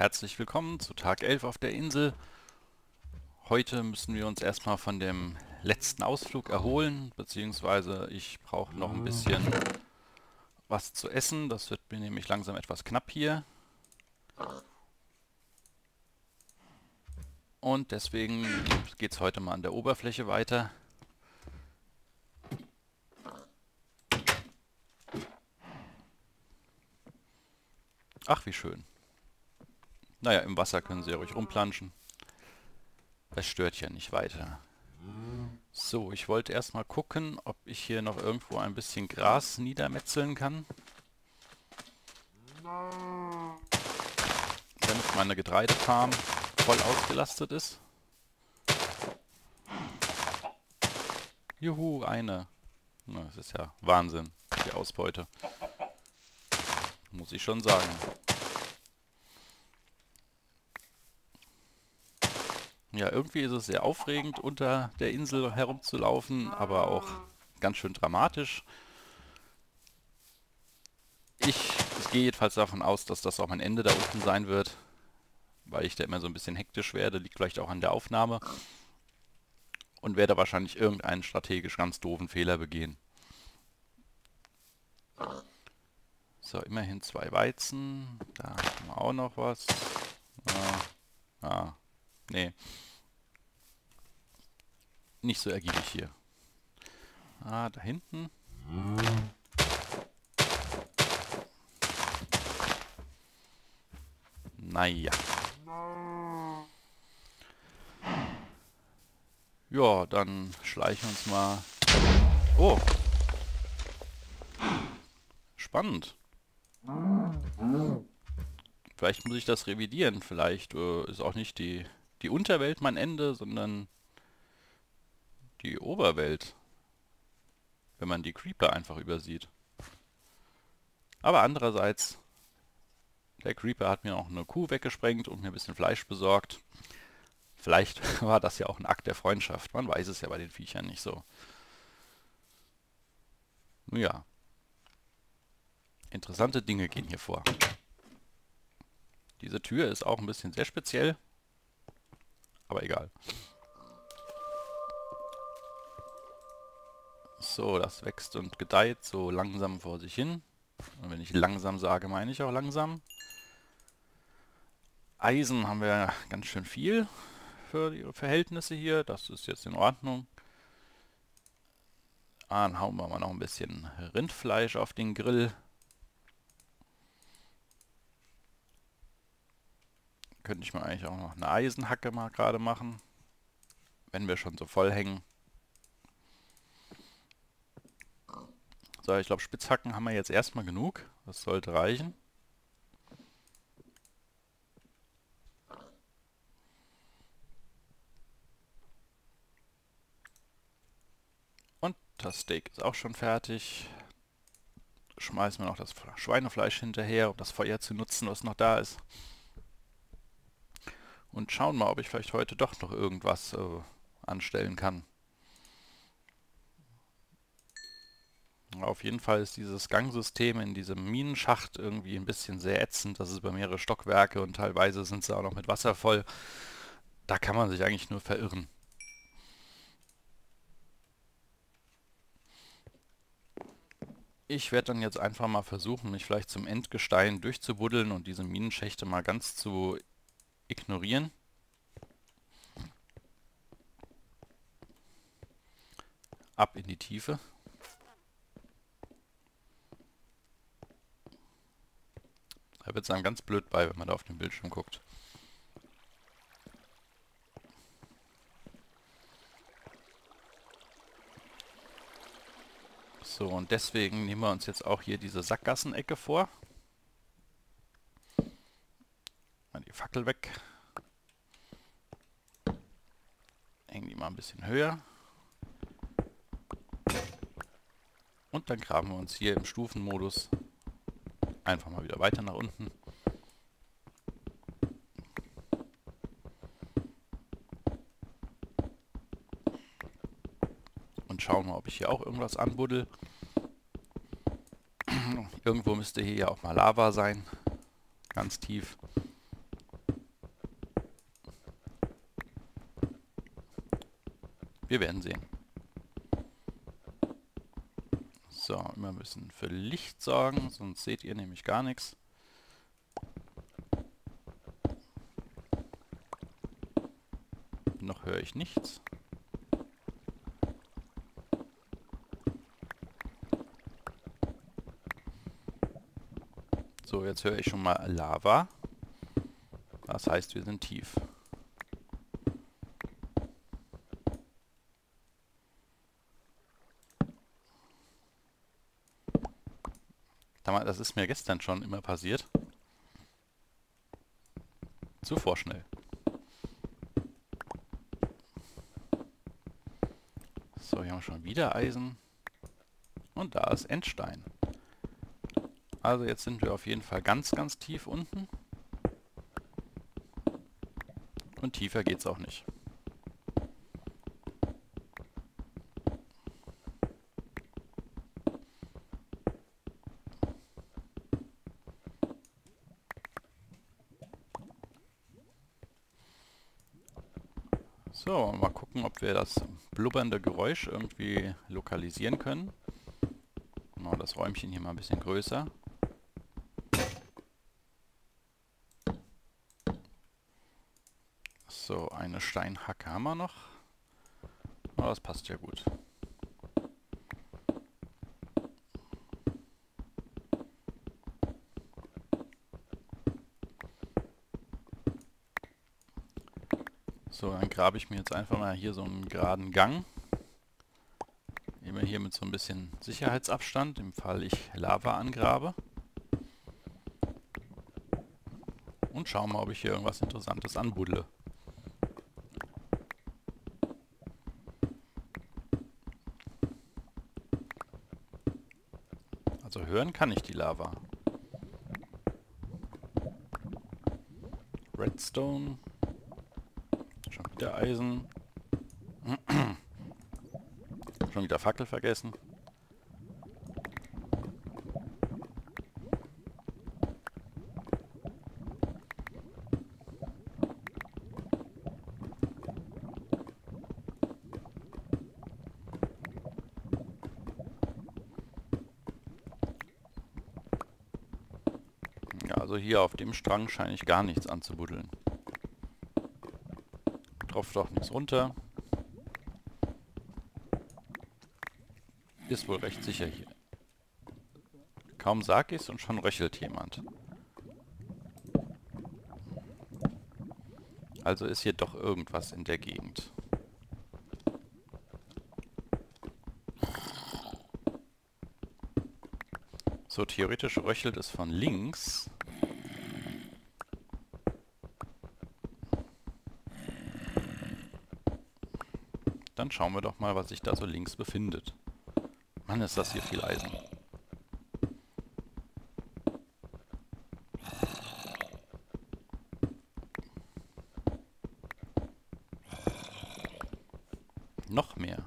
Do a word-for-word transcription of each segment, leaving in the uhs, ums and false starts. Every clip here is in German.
Herzlich willkommen zu Tag elf auf der Insel. Heute müssen wir uns erstmal von dem letzten Ausflug erholen, beziehungsweise ich brauche noch ein bisschen was zu essen. Das wird mir nämlich langsam etwas knapp hier. Und deswegen geht es heute mal an der Oberfläche weiter. Ach, wie schön. Naja, im Wasser können sie ja ruhig rumplanschen. Das stört ja nicht weiter. So, ich wollte erstmal gucken, ob ich hier noch irgendwo ein bisschen Gras niedermetzeln kann, damit meine Getreidefarm voll ausgelastet ist. Juhu, eine. Na, das ist ja Wahnsinn, die Ausbeute. Muss ich schon sagen. Ja, irgendwie ist es sehr aufregend, unter der Insel herumzulaufen, aber auch ganz schön dramatisch. Ich, ich gehe jedenfalls davon aus, dass das auch mein Ende da unten sein wird, weil ich da immer so ein bisschen hektisch werde, liegt vielleicht auch an der Aufnahme und werde wahrscheinlich irgendeinen strategisch ganz doofen Fehler begehen. So, immerhin zwei Weizen, da haben wir auch noch was. Ah, ah, nee, nicht so ergiebig hier. Ah, da hinten. Naja. Ja, dann schleichen wir uns mal. Oh, spannend. Vielleicht muss ich das revidieren. Vielleicht äh, ist auch nicht die, die Unterwelt mein Ende, sondern die Oberwelt, wenn man die Creeper einfach übersieht. Aber andererseits, der Creeper hat mir auch eine Kuh weggesprengt und mir ein bisschen Fleisch besorgt. Vielleicht war das ja auch ein Akt der Freundschaft. Man weiß es ja bei den Viechern nicht so. Nun ja, interessante Dinge gehen hier vor. Diese Tür ist auch ein bisschen sehr speziell, aber egal. So, das wächst und gedeiht so langsam vor sich hin. Und wenn ich langsam sage, meine ich auch langsam. Eisen haben wir ganz schön viel für die Verhältnisse hier. Das ist jetzt in Ordnung. Ah, dann hauen wir mal noch ein bisschen Rindfleisch auf den Grill. Könnte ich mir eigentlich auch noch eine Eisenhacke mal gerade machen, wenn wir schon so voll hängen. So, ich glaube, Spitzhacken haben wir jetzt erstmal genug. Das sollte reichen. Und das Steak ist auch schon fertig. Schmeißen wir noch das Schweinefleisch hinterher, um das Feuer zu nutzen, was noch da ist. Und schauen mal, ob ich vielleicht heute doch noch irgendwas äh, anstellen kann. Auf jeden Fall ist dieses Gangsystem in diesem Minenschacht irgendwie ein bisschen sehr ätzend. Das ist über mehrere Stockwerke und teilweise sind sie auch noch mit Wasser voll. Da kann man sich eigentlich nur verirren. Ich werde dann jetzt einfach mal versuchen, mich vielleicht zum Endgestein durchzubuddeln und diese Minenschächte mal ganz zu ignorieren. Ab in die Tiefe. Da wird es einem ganz blöd bei, wenn man da auf den Bildschirm guckt. So, und deswegen nehmen wir uns jetzt auch hier diese Sackgassenecke vor. Mal die Fackel weg. Hängen die mal ein bisschen höher. Und dann graben wir uns hier im Stufenmodus einfach mal wieder weiter nach unten. Und schauen mal, ob ich hier auch irgendwas anbuddel. Irgendwo müsste hier ja auch mal Lava sein. Ganz tief. Wir werden sehen. So, immer ein bisschen für Licht sorgen, sonst seht ihr nämlich gar nichts. Noch höre ich nichts. So, jetzt höre ich schon mal Lava. Das heißt, wir sind tief. Das ist mir gestern schon immer passiert. Zu vorschnell. So, hier haben wir schon wieder Eisen. Und da ist Endstein. Also jetzt sind wir auf jeden Fall ganz, ganz tief unten. Und tiefer geht's auch nicht. So, mal gucken, ob wir das blubbernde Geräusch irgendwie lokalisieren können. Machen wir das Räumchen hier mal ein bisschen größer. So, eine Steinhacke haben wir noch. Oh, das passt ja gut. So, dann grabe ich mir jetzt einfach mal hier so einen geraden Gang. Immer hier mit so ein bisschen Sicherheitsabstand, im Fall ich Lava angrabe. Und schauen mal, ob ich hier irgendwas Interessantes anbuddle. Also hören kann ich die Lava. Redstone. Schon wieder Eisen. Schon wieder Fackel vergessen. Ja, also hier auf dem Strang scheine ich gar nichts anzubuddeln. Tropft doch nichts runter. Ist wohl recht sicher hier. Kaum sag ich's und schon röchelt jemand. Also ist hier doch irgendwas in der Gegend. So, theoretisch röchelt es von links. Dann schauen wir doch mal, was sich da so links befindet. Mann, ist das hier viel Eisen. Noch mehr.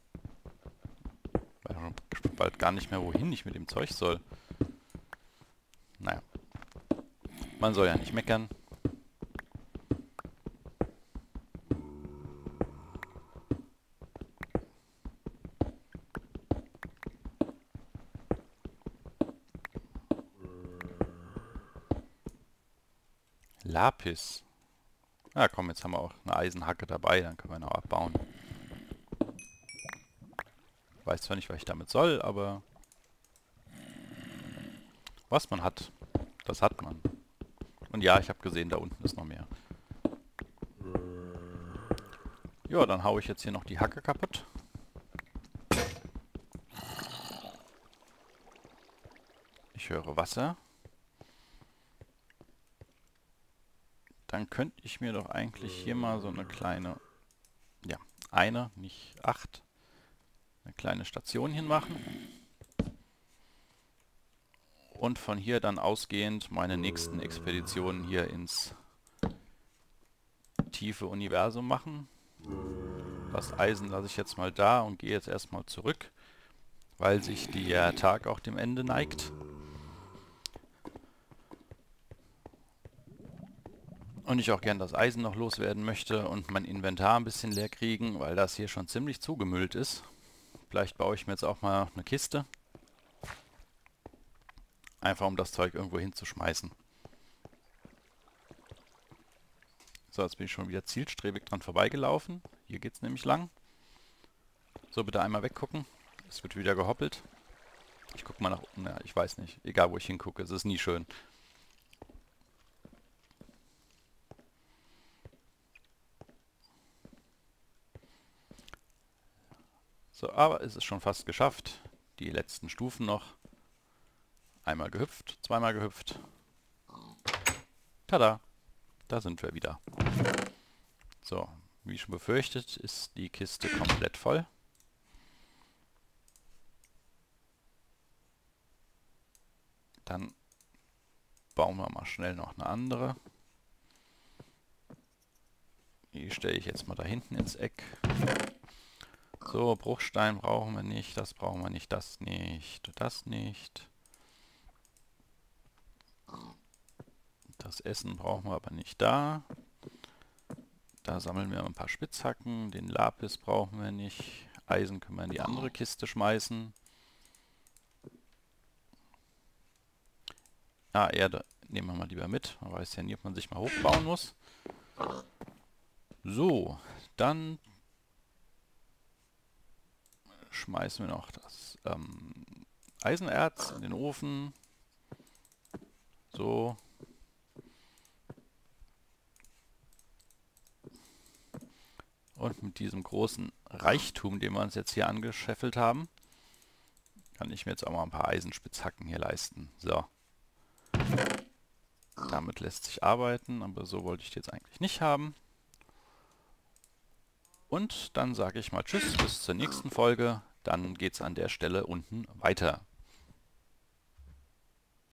Ich weiß bald gar nicht mehr, wohin ich mit dem Zeug soll. Naja. Man soll ja nicht meckern. Lapis. Ja, komm, jetzt haben wir auch eine Eisenhacke dabei, dann können wir noch abbauen. Ich weiß zwar nicht, was ich damit soll, aber was man hat, das hat man. Und ja, ich habe gesehen, da unten ist noch mehr. Ja, dann haue ich jetzt hier noch die Hacke kaputt. Ich höre Wasser. Dann könnte ich mir doch eigentlich hier mal so eine kleine, ja, eine, nicht acht, eine kleine Station hinmachen. Und von hier dann ausgehend meine nächsten Expeditionen hier ins tiefe Universum machen. Das Eisen lasse ich jetzt mal da und gehe jetzt erstmal zurück, weil sich der Tag auch dem Ende neigt. Und ich auch gern das Eisen noch loswerden möchte und mein Inventar ein bisschen leer kriegen, weil das hier schon ziemlich zugemüllt ist. Vielleicht baue ich mir jetzt auch mal eine Kiste. Einfach um das Zeug irgendwo hinzuschmeißen. So, jetzt bin ich schon wieder zielstrebig dran vorbeigelaufen. Hier geht es nämlich lang. So, bitte einmal weggucken. Es wird wieder gehoppelt. Ich gucke mal nach unten. Ja, ich weiß nicht. Egal, wo ich hingucke. Es ist nie schön. So, aber es ist schon fast geschafft. Die letzten Stufen noch. Einmal gehüpft, zweimal gehüpft. Tada! Da sind wir wieder. So, wie schon befürchtet, ist die Kiste komplett voll. Dann bauen wir mal schnell noch eine andere. Die stelle ich jetzt mal da hinten ins Eck. So, Bruchstein brauchen wir nicht, das brauchen wir nicht, das nicht, das nicht. Das Essen brauchen wir aber nicht da. Da sammeln wir ein paar Spitzhacken. Den Lapis brauchen wir nicht. Eisen können wir in die andere Kiste schmeißen. Ah, Erde nehmen wir mal lieber mit. Man weiß ja nie, ob man sich mal hochbauen muss. So, dann schmeißen wir noch das ähm, Eisenerz in den Ofen. So. Und mit diesem großen Reichtum, den wir uns jetzt hier angescheffelt haben, kann ich mir jetzt auch mal ein paar Eisenspitzhacken hier leisten. So. Damit lässt sich arbeiten, aber so wollte ich die jetzt eigentlich nicht haben. Und dann sage ich mal Tschüss, bis zur nächsten Folge. Dann geht es an der Stelle unten weiter.